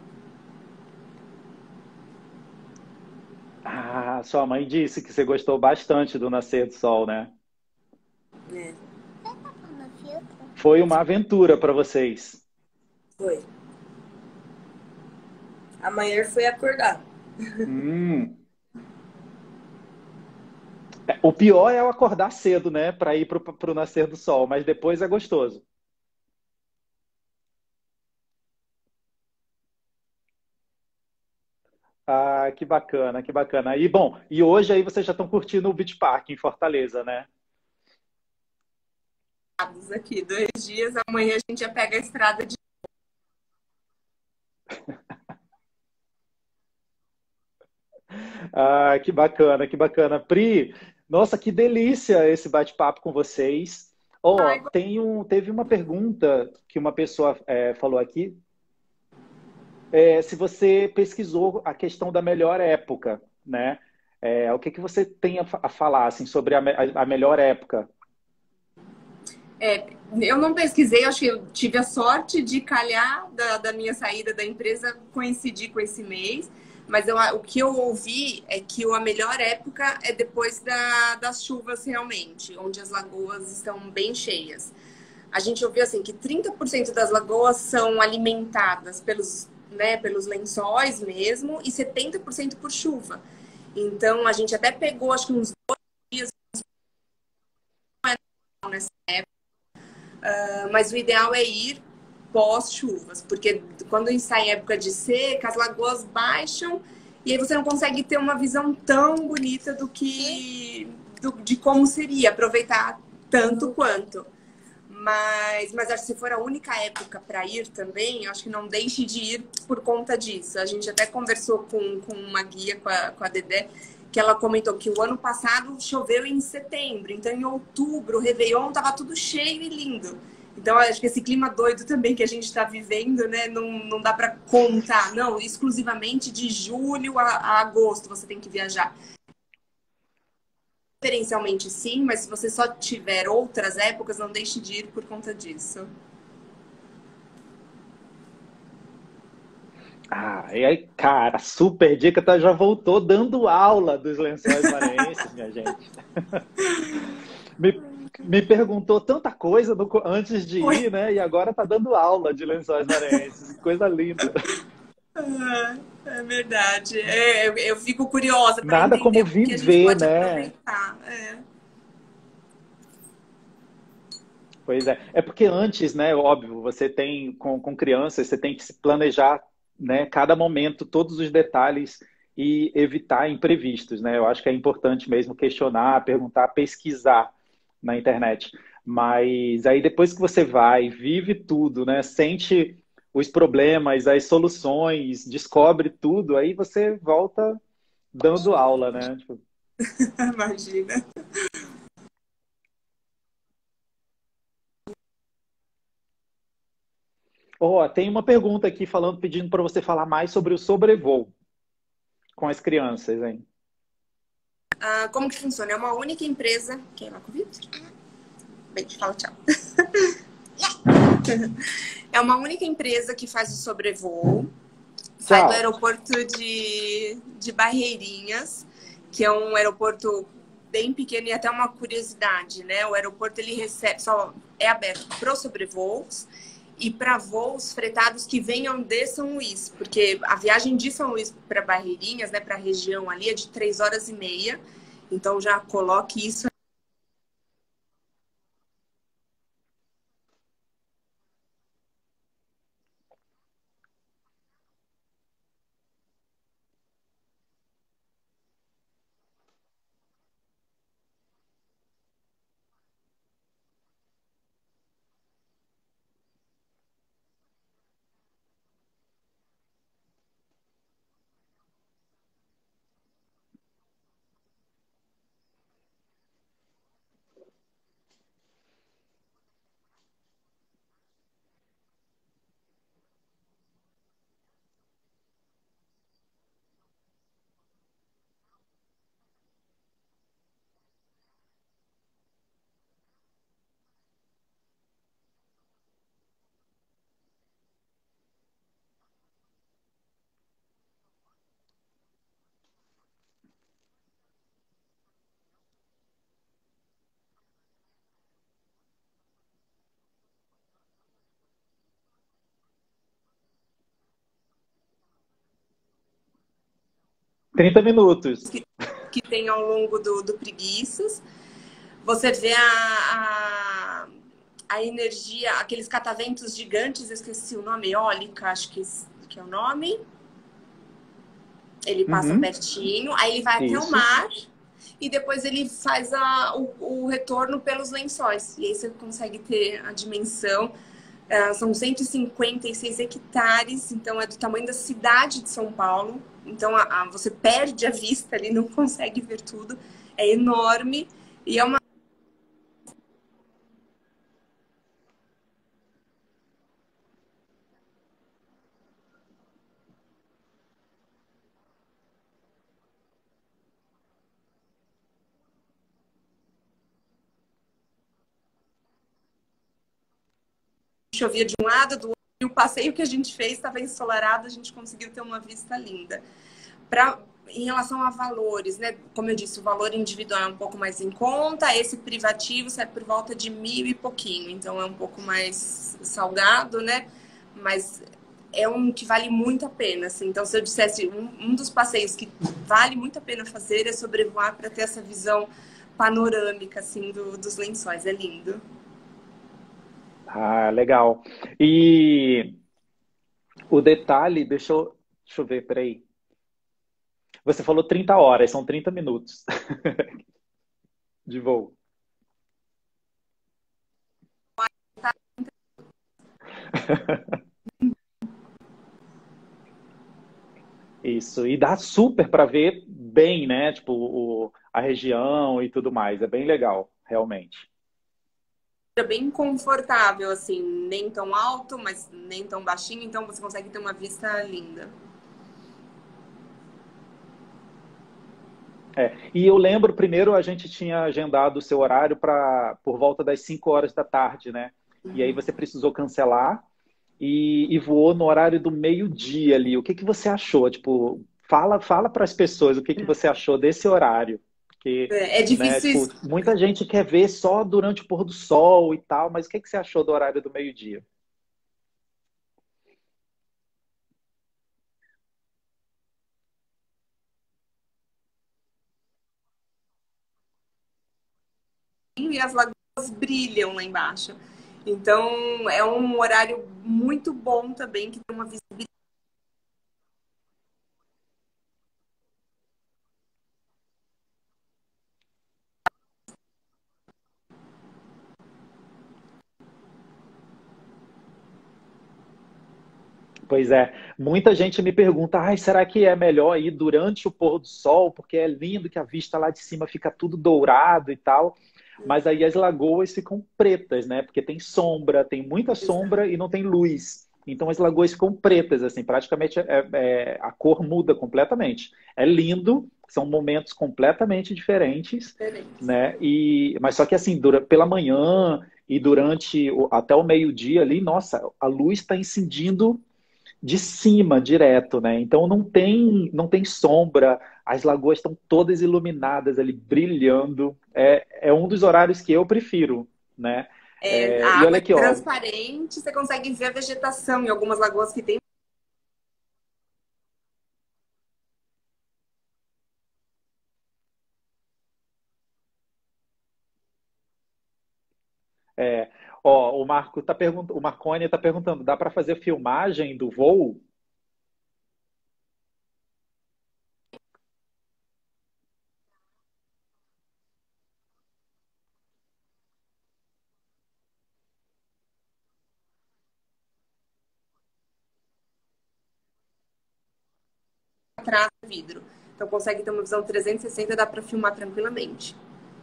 Ah, sua mãe disse que você gostou bastante do nascer do sol, né? É, No filtro. Foi uma aventura para vocês. foi. A Maior foi acordar. Hum. O pior é eu acordar cedo, né, para ir pro nascer do sol, mas depois é gostoso. Ah, que bacana, que bacana. E bom, e hoje aí vocês já estão curtindo o Beach Park em Fortaleza, né? Aqui, 2 dias, amanhã a gente já pega a estrada de. Ah, que bacana, que bacana. Pri, nossa, que delícia esse bate-papo com vocês. Ó, Ai, teve uma pergunta que uma pessoa falou aqui, se você pesquisou a questão da melhor época, né? O que que você tem a falar assim, sobre a melhor época? É, eu não pesquisei, acho que eu tive a sorte de calhar da minha saída da empresa coincidir com esse mês, mas o que eu ouvi é que a melhor época é depois das chuvas realmente, onde as lagoas estão bem cheias. A gente ouviu assim que 30% das lagoas são alimentadas pelos lençóis mesmo e 70% por chuva. Então a gente até pegou acho que uns dias nessa, mas o ideal é ir pós-chuvas, porque quando está em época de seca, as lagoas baixam e aí você não consegue ter uma visão tão bonita de como seria aproveitar tanto quanto. Mas acho que se for a única época para ir também, eu acho que não deixe de ir por conta disso. A gente até conversou com uma guia, com a Dedé, que ela comentou que o ano passado choveu em setembro, então em outubro, o Réveillon estava tudo cheio e lindo. Então, acho que esse clima doido também que a gente está vivendo, né? Não dá para contar, não, exclusivamente de julho a agosto você tem que viajar. Preferencialmente sim, mas se você só tiver outras épocas, não deixe de ir por conta disso. Ah, e aí, cara, super dica, tá, já voltou dando aula dos Lençóis Maranhenses, minha gente. Me, me perguntou tanta coisa antes de Foi. ir, né? E agora tá dando aula de Lençóis Maranhenses. Coisa linda. É verdade. Eu fico curiosa para Nada entender como o que a gente viver, pode né? aproveitar. É. Pois é. É porque antes, né, óbvio, você tem, com crianças, você tem que se planejar, né, cada momento, todos os detalhes e evitar imprevistos, né? Eu acho que é importante mesmo questionar, perguntar, pesquisar na internet. Mas aí depois que você vai, vive tudo, né? Sente os problemas, as soluções, descobre tudo, aí você volta dando aula, né? Tipo, Imagina. ó, tem uma pergunta aqui falando, pedindo para você falar mais sobre o sobrevoo com as crianças, hein? Como que funciona? É uma única empresa. Quem é lá com o Vitor? Bem, fala tchau. É uma única empresa que faz o sobrevoo. Sai do Tchau. aeroporto de Barreirinhas, que é um aeroporto bem pequeno e até uma curiosidade, né? O aeroporto ele recebe, só é aberto para os sobrevoos e para voos fretados que venham de São Luís, porque a viagem de São Luís para Barreirinhas, né, para a região ali, é de 3 horas e meia. Então já coloque isso. 30 minutos. que tem ao longo do Preguiças. Você vê a energia, aqueles cataventos gigantes, eu esqueci o nome, eólica, acho que é o nome. Ele passa pertinho, aí ele vai até o mar e depois ele faz o retorno pelos lençóis. E aí você consegue ter a dimensão. São 156 hectares, então é do tamanho da cidade de São Paulo. Então você perde a vista ali, não consegue ver tudo. É enorme e é uma chovia de um lado, do outro, e o passeio que a gente fez estava ensolarado, a gente conseguiu ter uma vista linda. Em relação a valores, né? Como eu disse, o valor individual é um pouco mais em conta, esse privativo sai por volta de 1.000 e pouquinho, então é um pouco mais salgado, né? Mas é um que vale muito a pena, assim. Então, se eu dissesse um dos passeios que vale muito a pena fazer é sobrevoar para ter essa visão panorâmica, assim, dos lençóis. É lindo. Ah, legal. E o detalhe, deixa eu ver, peraí. Você falou 30 horas, são 30 minutos de voo. Isso, e dá super para ver bem, né? Tipo, a região e tudo mais. É bem legal, realmente. É bem confortável, assim, nem tão alto, mas nem tão baixinho, então você consegue ter uma vista linda. E eu lembro, primeiro a gente tinha agendado o seu horário para por volta das 5 horas da tarde, né? E aí você precisou cancelar e voou no horário do meio-dia ali. O que que você achou? Tipo, fala para as pessoas o que que você achou desse horário. Porque, É né, difícil tipo, muita gente quer ver só durante o pôr do sol e tal, mas o que que você achou do horário do meio-dia? e as lagoas brilham lá embaixo. Então, é um horário muito bom também, que tem uma visibilidade. Pois é, muita gente me pergunta, ai, será que é melhor ir durante o pôr do sol? Porque é lindo que a vista lá de cima fica tudo dourado e tal. Mas aí as lagoas ficam pretas, né? Porque tem sombra, tem muita sombra e não tem luz. Então as lagoas ficam pretas, assim, praticamente a cor muda completamente. É lindo, são momentos completamente diferentes, né? Mas só que assim, pela manhã e durante até o meio-dia ali, nossa, a luz está incidindo de cima direto, né? Então não tem sombra, as lagoas estão todas iluminadas ali, brilhando. É um dos horários que eu prefiro, né? A E água olha é aqui, ó. transparente, você consegue ver a vegetação em algumas lagoas que tem. é, Ó, o Marconi tá perguntando, dá para fazer filmagem do voo? Atrás do vidro. Então consegue ter uma visão 360, dá para filmar tranquilamente.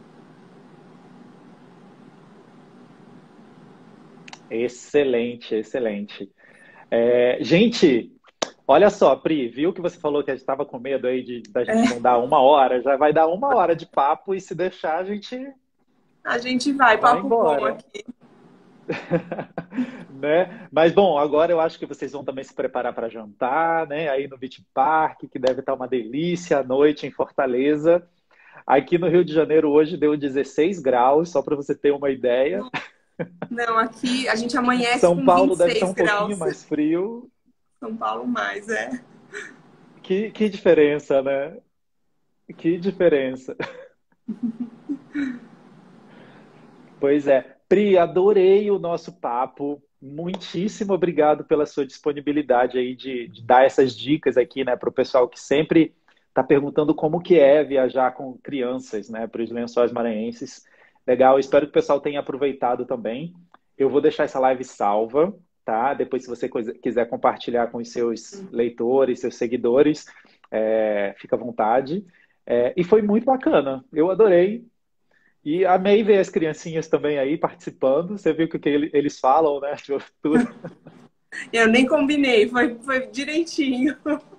Excelente, excelente. Gente, olha só, Pri, viu que você falou que a gente estava com medo aí da gente não dar 1 hora? Já vai dar 1 hora de papo e se deixar a gente A gente vai, vai papo bom embora. aqui. Né? Mas bom, agora eu acho que vocês vão também se preparar para jantar, né? Aí no Beach Park, que deve estar uma delícia à noite em Fortaleza. Aqui no Rio de Janeiro hoje deu 16 graus, só para você ter uma ideia. Não, aqui a gente amanhece São com Paulo deve estar 26 um pouquinho graus. mais frio. São Paulo mais, é. Que diferença, né? Que diferença. Pois é. Pri, adorei o nosso papo. Muitíssimo obrigado pela sua disponibilidade aí de dar essas dicas aqui, né, para o pessoal que sempre está perguntando como que é viajar com crianças, né, para os Lençóis Maranhenses. Legal, espero que o pessoal tenha aproveitado também. Eu vou deixar essa live salva, tá? Depois, se você quiser compartilhar com os seus leitores, seus seguidores, fica à vontade. E foi muito bacana, eu adorei. E amei ver as criancinhas também aí participando. Você viu o que eles falam, né? Tipo, tudo. Eu nem combinei, foi direitinho.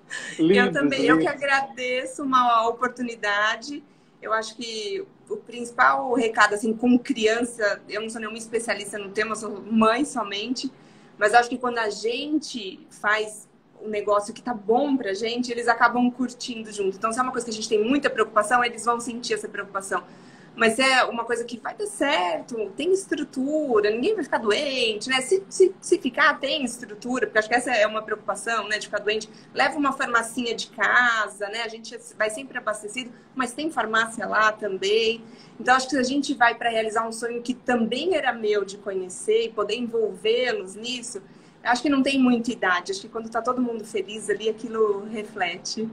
Eu Lindos, também, eu que lindos. agradeço uma oportunidade. Eu acho que o principal recado, assim, com criança, eu não sou nenhuma especialista no tema, eu sou mãe somente, mas acho que quando a gente faz um negócio que tá bom pra gente, eles acabam curtindo junto. Então, se é uma coisa que a gente tem muita preocupação, eles vão sentir essa preocupação. Mas se é uma coisa que vai dar certo, tem estrutura, ninguém vai ficar doente, né? Se ficar, tem estrutura, porque acho que essa é uma preocupação, né? De ficar doente. Leva uma farmacinha de casa, né? A gente vai sempre abastecido, mas tem farmácia lá também. Então, acho que se a gente vai para realizar um sonho que também era meu de conhecer e poder envolvê-los nisso, acho que não tem muita idade. Acho que quando tá todo mundo feliz ali, aquilo reflete.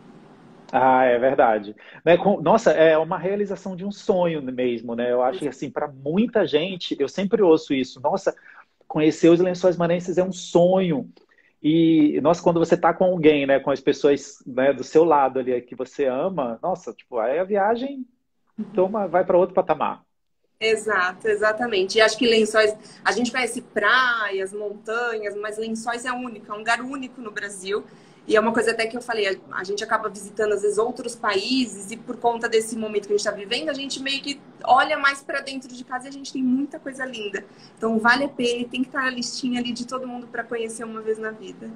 Ah, é verdade. Né, nossa, é uma realização de um sonho mesmo, né? Eu acho que, assim, para muita gente, eu sempre ouço isso. Nossa, conhecer os Lençóis Maranhenses é um sonho. E, nossa, quando você tá com alguém, né? Com as pessoas, né, do seu lado ali, que você ama, nossa, tipo, aí a viagem vai para outro patamar. Exato, exatamente. E acho que Lençóis, a gente conhece praias, montanhas, mas Lençóis é único, é um lugar único no Brasil. E é uma coisa até que eu falei, a gente acaba visitando às vezes outros países e por conta desse momento que a gente está vivendo, a gente meio que olha mais para dentro de casa e a gente tem muita coisa linda. Então vale a pena e tem que estar na listinha ali de todo mundo para conhecer uma vez na vida.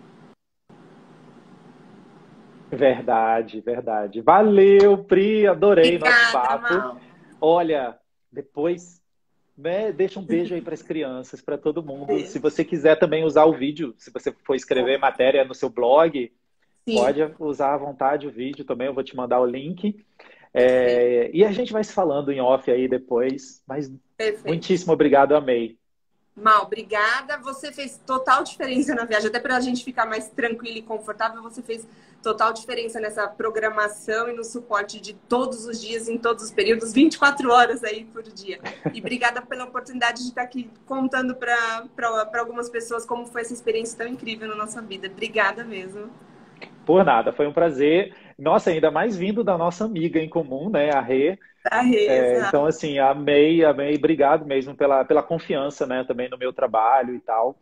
Verdade, verdade. Valeu, Pri, adorei nosso Obrigada, papo. Mal. Olha, depois, né, deixa um beijo aí para as crianças, para todo mundo. Se você quiser também usar o vídeo, se você for escrever matéria no seu blog, Sim, pode usar à vontade o vídeo também, eu vou te mandar o link. perfeito, E a gente vai se falando em off aí depois, mas perfeito. muitíssimo obrigado, amei. Mal, obrigada. Você fez total diferença na viagem, até para a gente ficar mais tranquilo e confortável. Você fez total diferença nessa programação e no suporte de todos os dias, em todos os períodos, 24 horas aí por dia. E obrigada pela oportunidade de estar aqui contando para algumas pessoas como foi essa experiência tão incrível na nossa vida. Obrigada mesmo. Por nada, foi um prazer. Nossa, ainda mais vindo da nossa amiga em comum, né, a Rê. Tá, Reza. Então, assim, amei, amei. Obrigado mesmo pela confiança, né, também no meu trabalho e tal.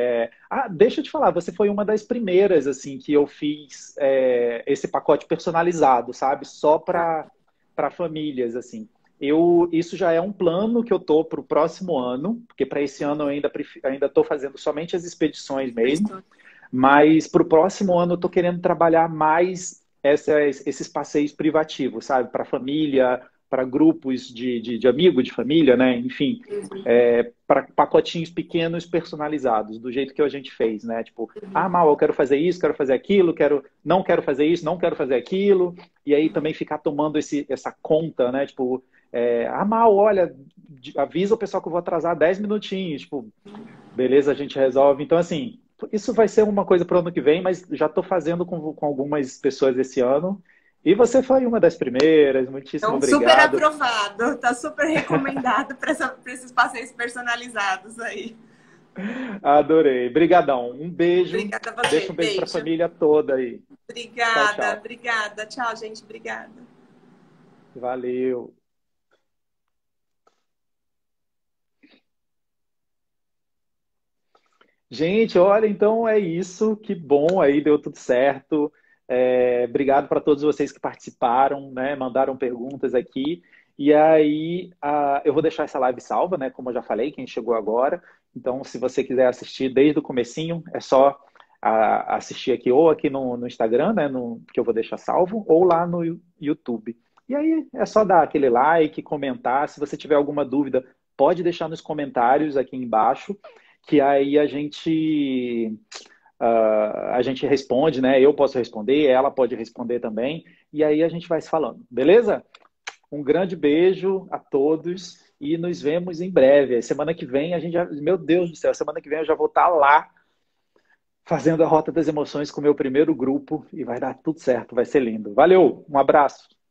Deixa eu te falar, você foi uma das primeiras, assim, que eu fiz esse pacote personalizado, sabe? Só para famílias, assim. Isso já é um plano que eu tô para o próximo ano, porque para esse ano eu ainda estou fazendo somente as expedições mesmo. Mas para o próximo ano eu estou querendo trabalhar mais esses passeios privativos, sabe? Para família, para grupos de amigos, de família, né? Enfim, para pacotinhos pequenos personalizados, do jeito que a gente fez, né? Tipo, Mal, eu quero fazer isso, quero fazer aquilo, não quero fazer isso, não quero fazer aquilo. E aí também ficar tomando essa conta, né? Tipo, Mal, olha, avisa o pessoal que eu vou atrasar 10 minutinhos. Tipo, beleza, a gente resolve. Então, assim, isso vai ser uma coisa para o ano que vem, mas já estou fazendo com algumas pessoas esse ano. E você foi uma das primeiras. Muitíssimo Então, super obrigado. aprovado. Tá super recomendado para esses passeios personalizados aí. Adorei. Brigadão. Um beijo. Obrigada a você. Deixa um beijo para a Beijo. família toda aí. Tchau, Obrigada, tchau. obrigada. Tchau, gente. Obrigada. Valeu. Gente, olha, então é isso. Que bom aí, deu tudo certo. Obrigado para todos vocês que participaram, né? Mandaram perguntas aqui. E aí, eu vou deixar essa live salva, né? Como eu já falei, quem chegou agora. Então, se você quiser assistir desde o comecinho, é só assistir aqui ou aqui no Instagram, né? Que eu vou deixar salvo, ou lá no YouTube. E aí, é só dar aquele like, comentar. Se você tiver alguma dúvida, pode deixar nos comentários aqui embaixo, que aí a gente a gente responde, né? Eu posso responder, ela pode responder também, e aí a gente vai se falando, beleza? Um grande beijo a todos e nos vemos em breve. Semana que vem a gente já... Meu Deus do céu, semana que vem eu já vou estar lá fazendo a Rota das Emoções com o meu primeiro grupo e vai dar tudo certo, vai ser lindo. Valeu, um abraço.